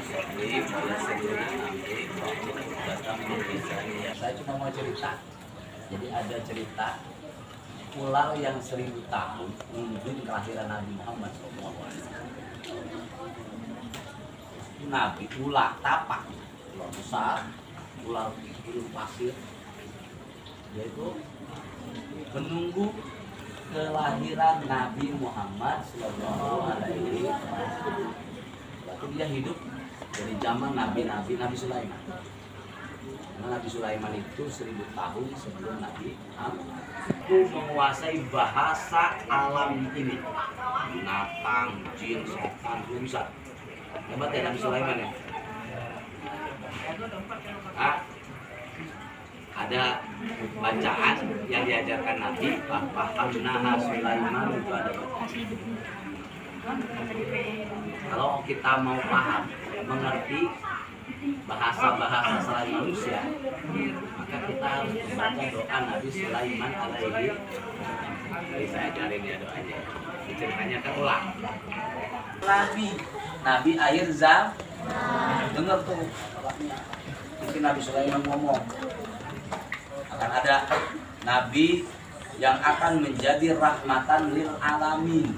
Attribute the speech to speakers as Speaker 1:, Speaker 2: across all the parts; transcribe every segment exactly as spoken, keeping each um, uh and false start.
Speaker 1: Saya cuma mau cerita. Jadi ada cerita ular yang seribu tahun mengunjungi kelahiran Nabi Muhammad shallallahu alaihi wasallam. Nabi ular tapak, ular besar, ular hidung pasir, yaitu menunggu kelahiran Nabi Muhammad shallallahu alaihi wasallam. Berarti dia hidup dari zaman Nabi-Nabi Nabi Sulaiman. Karena Nabi Sulaiman itu seribu tahun sebelum Nabi Muhammad. Itu menguasai bahasa alam ini, binatang, jin, setan, itu bisa. Hebat ya Nabi Sulaiman ya. Ah, ada bacaan yang diajarkan Nabi, Fahamnaha Sulaiman, itu ada bacaan. Kalau kita mau paham, mengerti bahasa-bahasa selain manusia, maka kita harus membaca doa Nabi Sulaiman alaihi. Bisa ajarin ya doanya. Ceritanya kan ulang. Nabi, Nabi akhir zaman. Dengar tuh, mungkin Nabi Sulaiman ngomong akan ada Nabi yang akan menjadi rahmatan lil alamin.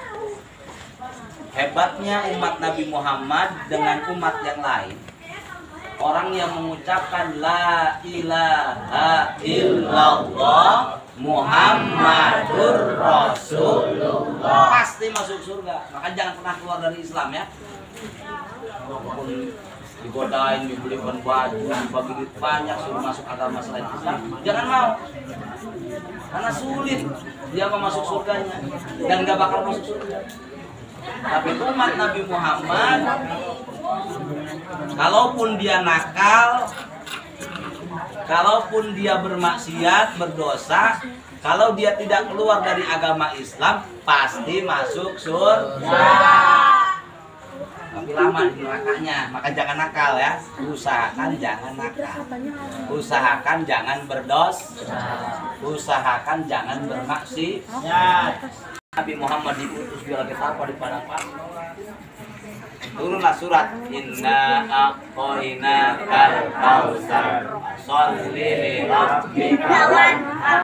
Speaker 1: Hebatnya umat Nabi Muhammad dengan umat yang lain, orang yang mengucapkan la ilaha illallah Muhammadur Rasulullah pasti masuk surga. Maka jangan pernah keluar dari Islam ya. Walaupun digodain, dibelikan baju, dibagi duit banyak, suruh masuk agama selain Islam, jangan mau. Karena sulit dia mau masuk surganya dan gak bakal masuk surga. Tapi umat Nabi Muhammad, kalaupun dia nakal, kalaupun dia bermaksiat, berdosa, kalau dia tidak keluar dari agama Islam, pasti masuk surga. Tapi lama di nerakanya, maka jangan nakal ya. Usahakan jangan nakal. Usahakan jangan berdosa. Usahakan jangan bermaksiat. Nabi Muhammad diutus dia lagi apa di padang pasir. Turunlah surat Inna aqoina kal kausar sholli li rabbika